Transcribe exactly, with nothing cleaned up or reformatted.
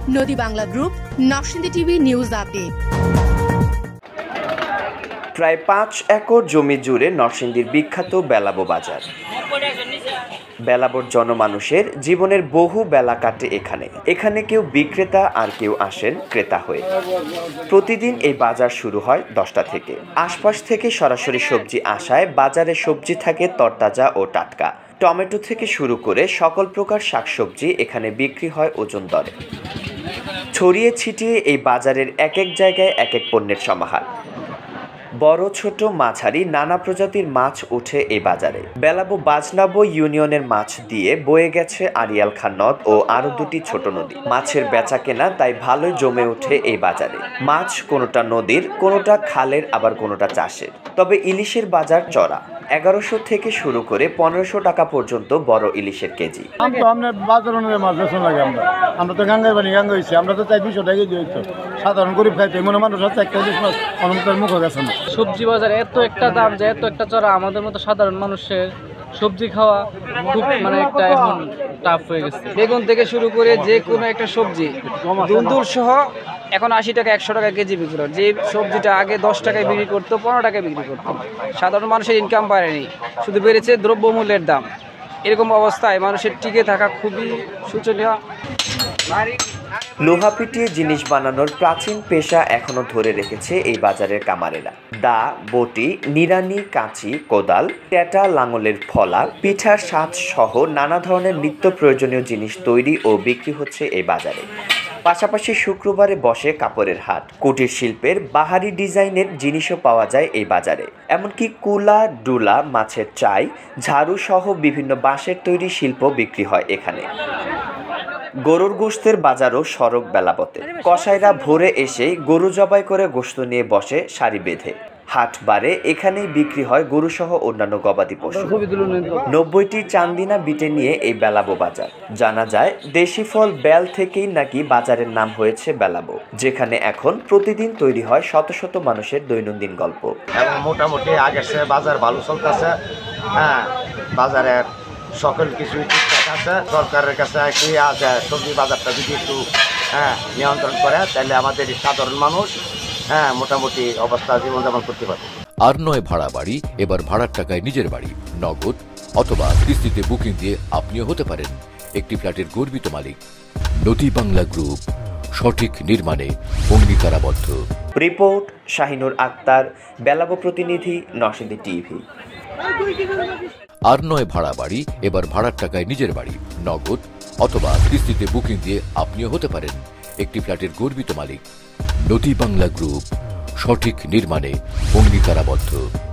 নদী Bangla group, Narsingdi TV news update. প্রায় পাঁচ একর জমি জুড়ে নরসিংদীর বিখ্যাত বেলাবো বাজার। বেলাবোর জনমানুষের জীবনের বহু বেলা কাটে এখানে। এখানে কেউ বিক্রেতা আর কেউ আসেন ক্রেতা হয়ে। প্রতিদিন এই বাজার শুরু হয় দশটা থেকে। আশপাশ থেকে সরাসরি সবজি আসায় বাজারে সবজি থাকে তরতাজা ও টাটকা। টমেটো থেকে শুরু করে সকল প্রকার শাকসবজি এখানে বিক্রি হয় ওজন দরে। ছড়িয়ে ছিটিয়ে এই বাজারের এক এক জায়গায় এক এক পণ্যের সমাহার। বড় ছোট মাঝারি নানা প্রজাতির মাছ ওঠে এই বাজারে। বেলাবো বাজনাবো ইউনিয়নের মাছ দিয়ে বয়ে গেছে আড়িয়াল খাঁ নদ ও আরো দুটি ছোট নদী। মাছের বেচা কেনা তাই ভালোই জমে ওঠে এই বাজারে। মাছ কোনোটা নদীর, কোনোটা খালের, আবার কোনোটা চাষের। তবে ইলিশের বাজার চড়া। এগারোশো থেকে শুরু করে পনেরোশো টাকা পর্যন্ত বড় ইলিশের কেজি। আমরা তো গাঙ্গাই বানি গাঙ্গা হয়েছি, আমরা তো চাই দুশো টাকা কেজি হইতো। সাধারণ গরিব খাইতে মনে মানুষ হচ্ছে একটা ইলিশ মাছ অনন্তর মুখ গেছে না। সবজি বাজারে এত একটা দাম যে এত একটা চড়া, আমাদের মতো সাধারণ মানুষের সবজি খাওয়া খুব মানে একটা এখন টাফ হয়ে গেছে। বেগুন থেকে শুরু করে যে কোনো একটা সবজি দুলদুল সহ এখন আশি টাকা একশো টাকা কেজি বিক্রি করে। যে সবজিটা আগে দশ টাকায় বিক্রি করতো, পনেরো টাকায় বিক্রি করতো। সাধারণ মানুষের ইনকাম বাড়েনি, শুধু বেড়েছে দ্রব্যমূল্যের দাম। এরকম অবস্থায় মানুষের টিকে থাকা খুবই শোচনীয়। লোহা পিটিয়ে জিনিস বানানোর প্রাচীন পেশা এখনো ধরে রেখেছে এই বাজারের কামারেরা। দা, বটি, নিড়ানি, কাঁচি, কোদাল, ট্যাটা, লাঙলের ফলা, পিঠার সাজ সহ নানা ধরনের নিত্য প্রয়োজনীয় জিনিস তৈরি ও বিক্রি হচ্ছে এই বাজারে। পাশাপাশি শুক্রবারে বসে কাপড়ের হাট। কুটির শিল্পের বাহারি ডিজাইনের জিনিসও পাওয়া যায় এই বাজারে। এমনকি কুলা, ডুলা, মাছের চাই, ঝাড়ু সহ বিভিন্ন বাঁশের তৈরি শিল্প বিক্রি হয় এখানে। গরুর গোশতের বাজারও সড়ক বেলাবতে। কসাইরা ভোরে এসে গরু জবাই করে গোশত নিয়ে বসে সারি বেঁধে। হাট বারে এখানেই বিক্রি হয় গরুসহ অন্যান্য গবাদি পশু। নব্বইটি চান্দিনা বিটে নিয়ে এই বেলাবো বাজার। জানা যায় দেশি ফল বেল থেকেই নাকি বাজারের নাম হয়েছে বেলাবো, যেখানে এখন প্রতিদিন তৈরি হয় শত শত মানুষের দৈনন্দিন গল্প। এবং মোটামুটি আগের চেয়ে বাজার ভালো চলতেছে। হ্যাঁ, বাজারের সকল কিছুই ঠিকঠাক আছে। সরকারের কাছে কি আছে, সবজি বাজারটা যদি একটু হ্যাঁ নিয়ন্ত্রণ করে তাহলে আমাদের সাধারণ মানুষ হ্যাঁ মোটামুটি অবস্থা জীবনযাপন করতে পারে। আর নয় ভাড়া বাড়ি, এবার ভাড়ার টাকায় নিজের বাড়ি। নগদ অথবা কিস্তিতে বুকিং দিয়ে আপনিও হতে পারেন একটি ফ্ল্যাটের গর্বিত মালিক। নদী বাংলা গ্রুপ, সঠিক নির্মাণে অঙ্গীকারাবদ্ধ। রিপোর্ট শাহিনুর আক্তার, বেলাবো প্রতিনিধি, নরসিংদী টিভি। আর নয় ভাড়া বাড়ি, এবার ভাড়ার টাকায় নিজের বাড়ি। নগদ অথবা কিস্তিতে বুকিং দিয়ে আপনিও হতে পারেন একটি ফ্ল্যাটের গর্বিত মালিক। নদী বাংলা গ্রুপ, সঠিক নির্মাণে অঙ্গীকারাবদ্ধ।